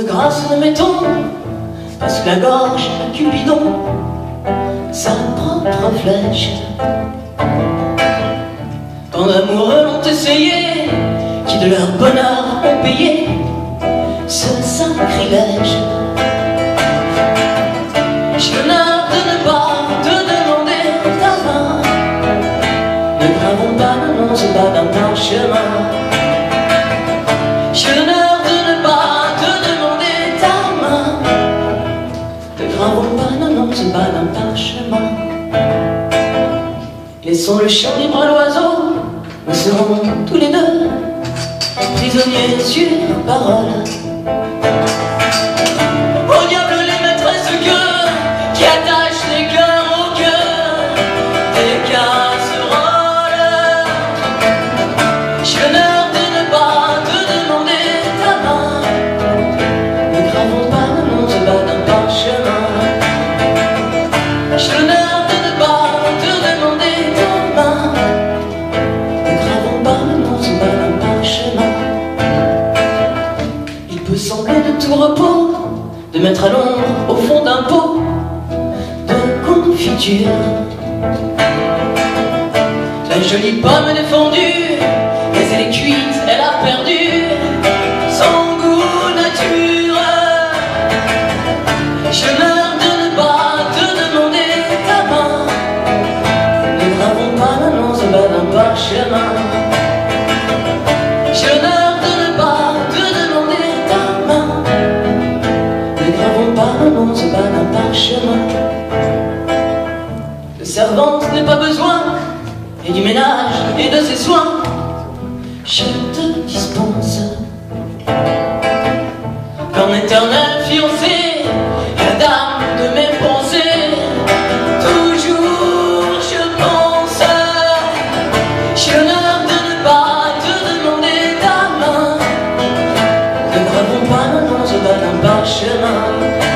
grâce de mettons, parce que la gorge à Cupidon, sa propre flèche. Tant d'amoureux l'ont essayé, qui de leur bonheur ont payé ce sacrilège. J'ai l'honneur de ne pas te demander ta main. Ne gravons pas, non, c'est pas d'un parchemin. J'ai l'honneur de ne pas te demander ta main. Ne gravons pas, non, c'est pas d'un parchemin. Laissons le chant libre à l'oiseau, nous serons tous les deux prisonniers sur parole. Au diable les maîtresses cœurs qui attachent les cœurs au cœur des casseroles. J'ai l'honneur de ne pas te demander ta main. Ne gravons pas, non, c'est pas d'un parchemin. J'ai l'honneur de ne pas te demander ta main. Ne gravons pas, non, c'est pas d'un parchemin. Il peut sembler de tout repos de mettre à l'ombre au fond d'un pot de confiture la jolie pomme défendue, mais elle est cuite, elle a perdu son goût nature. J'ai l'honneur de ne pas te demander ta main. Ne gravons pas, non, c'est pas d'un parchemin. J'ai l'honneur de ne pas te demander ta main. Ne gravons pas, non, c'est pas d'un parchemin. De servante n'est pas besoin, et du ménage et de ses soins, je te dispense. Qu'en éternel fiancé, la dame de mes pensées, toujours je pense. J'ai l'honneur de ne pas te demander ta main. Ne gravons pas, non, c'est pas d'un parchemin.